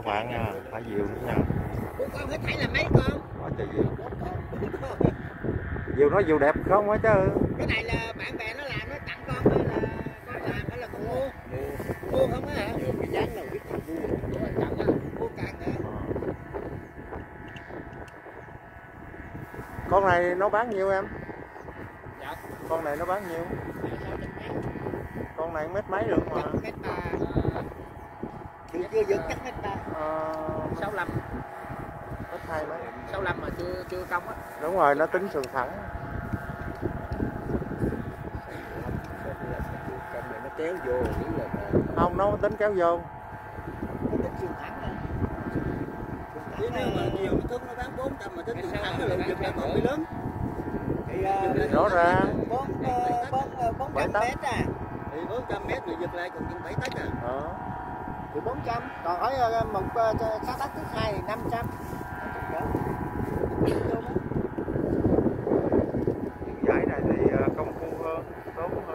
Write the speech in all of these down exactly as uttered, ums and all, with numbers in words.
bạn nha, thả diều nữa nha. Con hết thảy là mấy con? Quá trời diều. Diều nó diều đẹp không á chứ. Cái này là bạn bè nó làm, nó tặng con hay là con làm hay là con mua? Mua không á hả? Nhiều cái dáng nào biết mua. Mua càng á, mua càng hả? Con này nó bán nhiêu em? Dạ. Con này nó bán nhiêu? Con này mét mấy được mà. Mét ba. Chưa chưa dừng chắc mét ba. sáu lăm. Mét hai mấy. sáu lăm mà chưa chưa công á. Đúng rồi, nó tính sườn thẳng. Nó kéo vô không, nó tính kéo vô. Nó tính sườn thẳng thôi. Chứ nếu mà nhiều nó thương nó bán bốn trăm mà tính sườn thẳng nó lượng giật là còn bị lớn. Thì rõ ra bốn trăm mét à. Thì bốn trăm mét thì giật lại còn chừng bảy tấc à. Đó. Thì bốn trăm, còn hỏi một sáu tấc thứ hai thì năm trăm. Giải này thì công phu hơn, tốt hơn.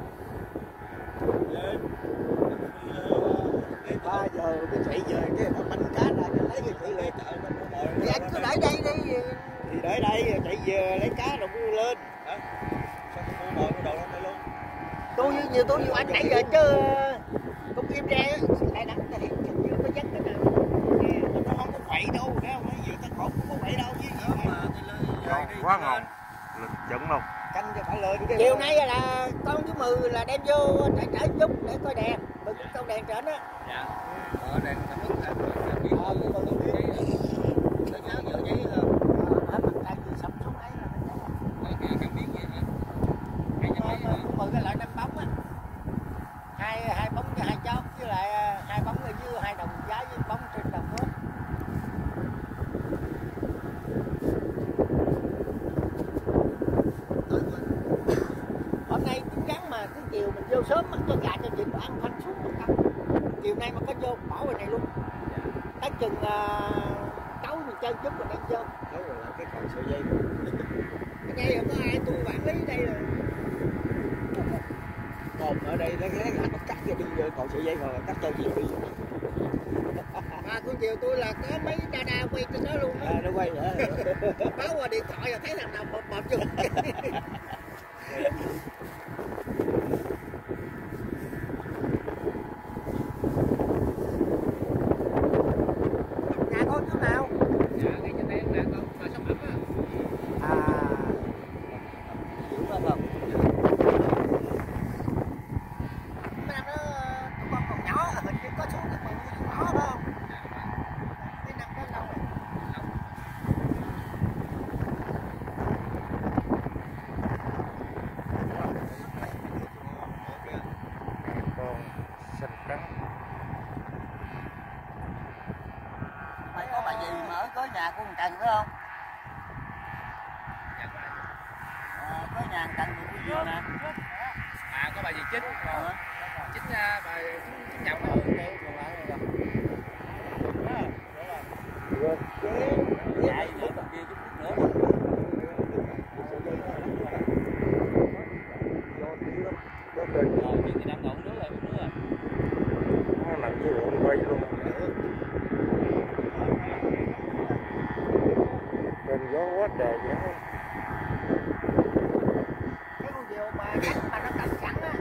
ba giờ cái chạy về cái nó banh cá ra cho lấy cái chị lên. Thì anh cứ để đây đi. Thì để đây chạy về lấy cá rồi mua lên. Hả? Sao không mua mồi đồ lên đây luôn? Tôi nhiều tôi nhiều anh nãy giờ chứ cũng im ra á. Đây nắng này chưa có dắt cái nào. Nó không có quậy đâu, thấy không? Nói gì tao khổ không có quậy đâu chứ gì mà. Ngon, quá ngon. Lực chuẩn luôn. Canh cho phải lên cái chiều nay là con chú Mừ là đem vô trải trải chút để coi đèn, bật cái con đèn trên á. Dạ. Ờ đèn cảm ứng là biết ờ nhưng mà tôi biết nó nhớ nhớ giấy là ở mặt tay thì sắm xuống ấy là nó cái cảm biến vậy hả? Cái máy chú Mừ cái loại năm bóng á. Hai hai bóng với hai chóp với lại hai bóng ở dưới hai đồng giá với bóng trên đồng đó. Hôm nay cứ gắn mà cứ chiều mình vô sớm bắt cho gà cho vịt ăn thanh suốt một cặp. Chiều nay mà có vô bỏ về này luôn. Tới chừng uh, cấu mình chơi chút rồi đem vô. Cấu rồi là cái còn sợi dây. Cái đây không có ai tôi quản lý đây rồi. Còn ở đây nó ghé nó cắt cho đi vô còn sợi dây rồi cắt cho gì đi. À con chiều tôi là có mấy đa đa quay trên đó luôn đó. À, nó quay nữa. Báo qua điện thoại là thấy thằng nào bập bập chung. Nhà con chỗ nào? Dạ ngay trên đây là con mà sắp ấm á. À. Hiểu không không? Mấy năm đó tụi con còn nhỏ, hình như có xuống được mười nhỏ phải không? Mấy năm đó lâu rồi. Con xanh trắng. Mày có bà gì mà ở có nhà của thằng Trần phải không? À, có nhà thằng Trần được cái gì nè? À có bà gì chính rồi. Chính bà chính nhậu rồi. Còn lại rồi. Rồi. Chạy nữa còn kia chút nữa. Rồi chuyện thì đang ngủ nước rồi, nước rồi. Nó nằm với lượng quay luôn. Bên gió quá trời vậy không? Cái con diều mà cánh mà nó cầm sẵn á.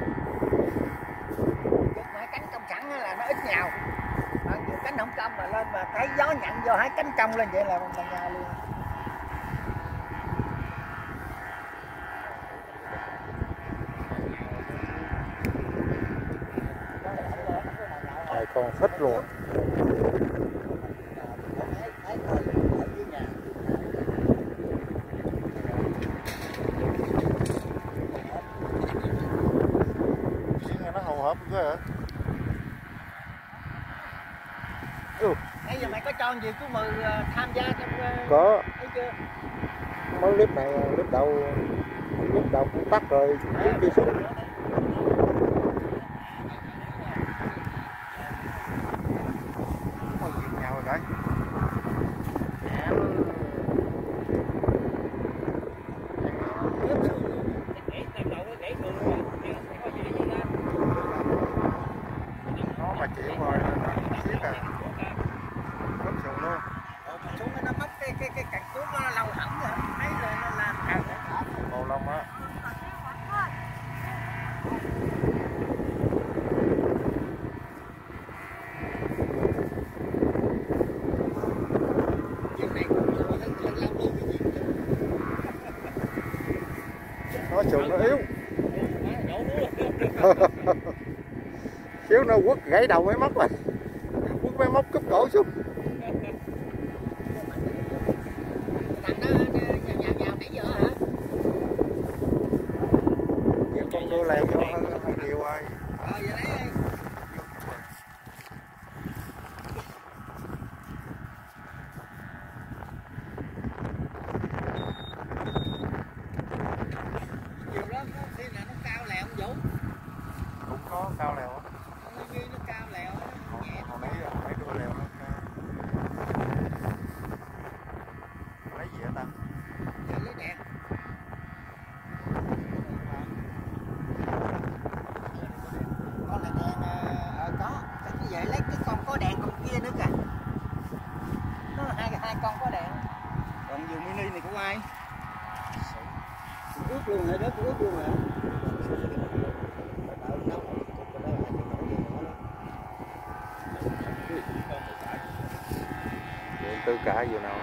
Giật mà cánh cong sẵn á là nó ít nhào. Mà diều cánh không cong mà lên mà thấy gió nhận vô hai cánh cong lên vậy là mình nhào luôn. Hai con thích luôn. Nó hầu hộp quá hả? Ừ. Bây giờ mày có cho gì chú Mừ tham gia trong Có. thấy chưa? Mấy clip này clip đầu clip đầu cũng tắt rồi chuyến kia xuống. Ôi chuyện nhau rồi đấy. Nó mà chịu rồi nó xiết à. nó sườn nó yếu. Xíu nó quất gãy đầu máy móc rồi, quất máy móc cúp cổ xuống. Giờ con đưa lèo vô hơn hơn nhiều rồi. Cũng có cao lèo á. Nó cao lèo nhẹ. Hồi nãy mấy đua lèo nó lấy gì hả ta? Lấy đèn. Con là đèn ờ có, chắc như vậy lấy cái con có đèn con kia nữa kìa. Nó là hai hai con có đèn. Còn Diều mini này của ai? Ướt luôn hả? Đất ướt luôn hả? Vườn Tư cả vừa nào?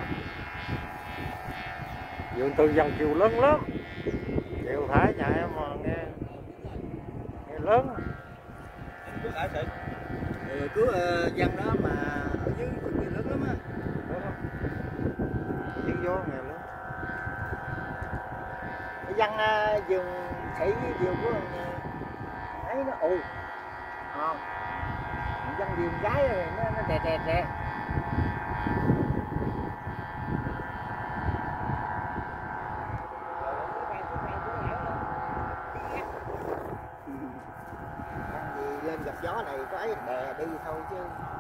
Vườn Tư dân kêu lớn lớn. Chiều Thái nhà em mà nghe nghe lớn. Cứ ở sự. Ừ, cứ uh, dân đó mà ở dưới cực kỳ lớn lắm á. Đúng không? Tiếng gió nghe lớn. Dân uh, vườn thị với vườn của uh, ấy nó ù. Không. Dân vườn gái rồi nó nó đè đè đè. Lên gặp gió này có ấy đè đi thôi chứ.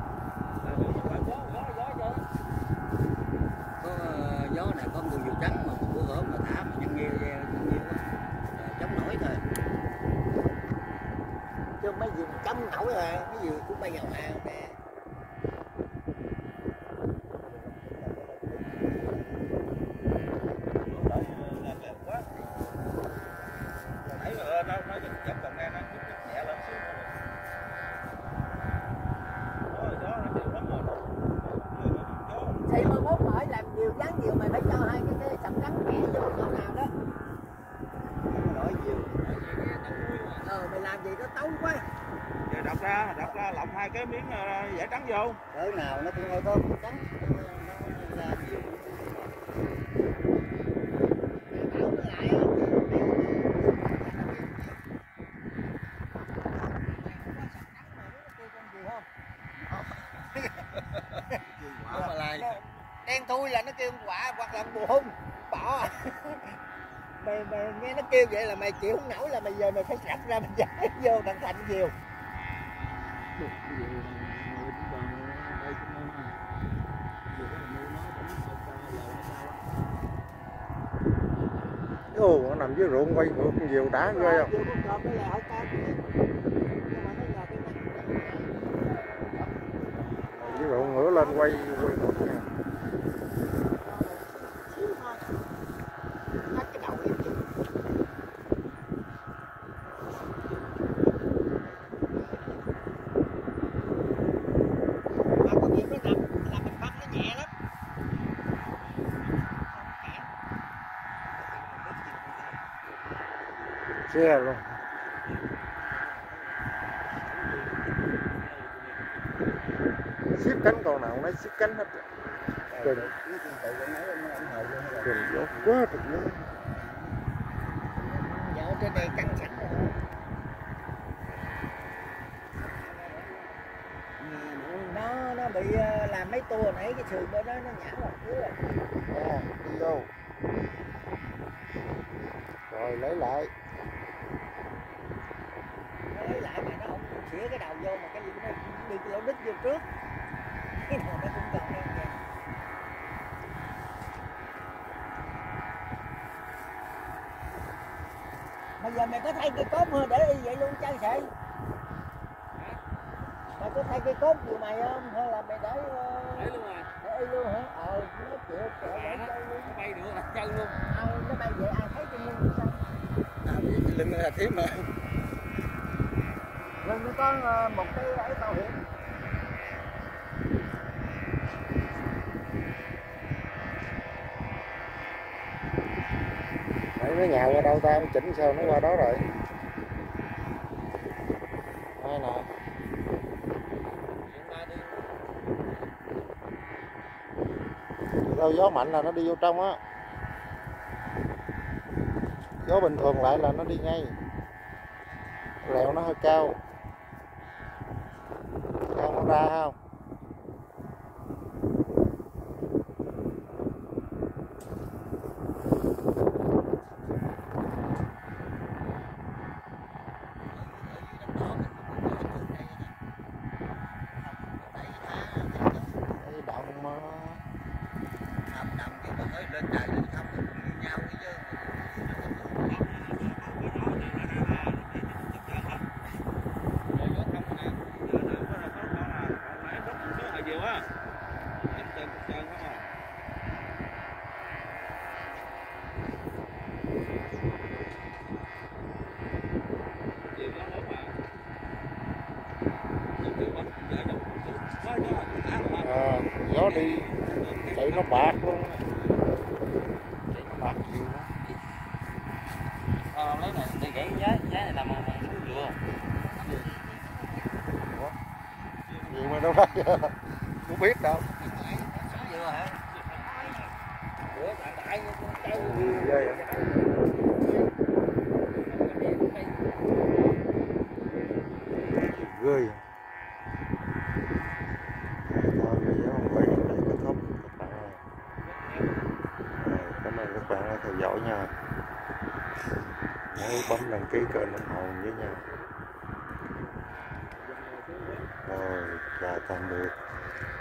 Có uh, gió này có người diều trắng mà bữa hổm mà thả mà nhân nhiều nhân nhiều quá chống nổi thôi, chứ mấy gì chống nổi rồi mấy gì cũng bay vào hàng nè. Thì mà mốt hỏi làm nhiều dán nhiều mày phải cho hai cái cái sập trắng kẻ vô chỗ nào đó. Đổi nhiều. Ờ mày làm gì nó tấu quá. Giờ đập ra, đập ra lọc hai cái miếng vải trắng vô. Cỡ nào nó cũng hơi có trắng. Nó ra nhiều. Đảo nó lại á. Đen thui là nó kêu quả hoặc là mùa hung bỏ. mày mày nghe nó kêu vậy là mày chịu không nổi, là mày giờ mày phải sập ra mày giải vô đặng thành Diều. Ồ, nó nằm dưới ruộng quay ngược con diều đá ghê không? Dưới ruộng ngửa lên quay quay ngược nha. Xe luôn. Xếp cánh con nào nó xếp cánh hết. Kinh. Kinh gió quá thật nữa. Dạo trên này căng sẵn rồi. Nó nó bị làm mấy tua nãy cái sườn bên đó nó nhả vào dưới rồi. À, đi vô. Rồi lấy lại. Nó lấy lại mà nó không xỉa cái đầu vô mà cái gì nó đi cái lỗ đít vô trước. Cái đầu nó cũng còn đen vậy. Bây giờ mày có thay cây cốt mà để y vậy luôn chơi sậy? Mày có thay cây cốt của mày không? Hay là mày để Để luôn à? Để y luôn hả? Ờ, nó chịu kẹo để chơi luôn. Nó bay được là chân luôn. Ờ, nó bay vậy ai thấy trên lưng sao? À, lưng là thiếp mà. Lưng nó có một cái ấy bảo hiểm. Đấy nó nhào qua đâu ta, chỉnh sao nó qua đó rồi. Đây nè. Đâu gió mạnh là nó đi vô trong á. Gió bình thường lại là nó đi ngay. Lèo nó hơi cao. Cao nó ra không? Lên trời lên không như nhau chứ. À, gió đi chạy nó bạc luôn, chạy nó bạc nhiều lắm. Ờ, lấy này đi gãy giá giá này làm bằng số dừa. Gì mà đâu ra không biết đâu. Số dừa hả? Ủa đại đại cái Ghê vậy. Ghê vậy. Thôi video quay đến đây kết thúc các bạn ơi. Cảm ơn các bạn đã theo dõi nha. Nhớ bấm đăng ký kênh ủng hộ với nha. Rồi chào tạm biệt.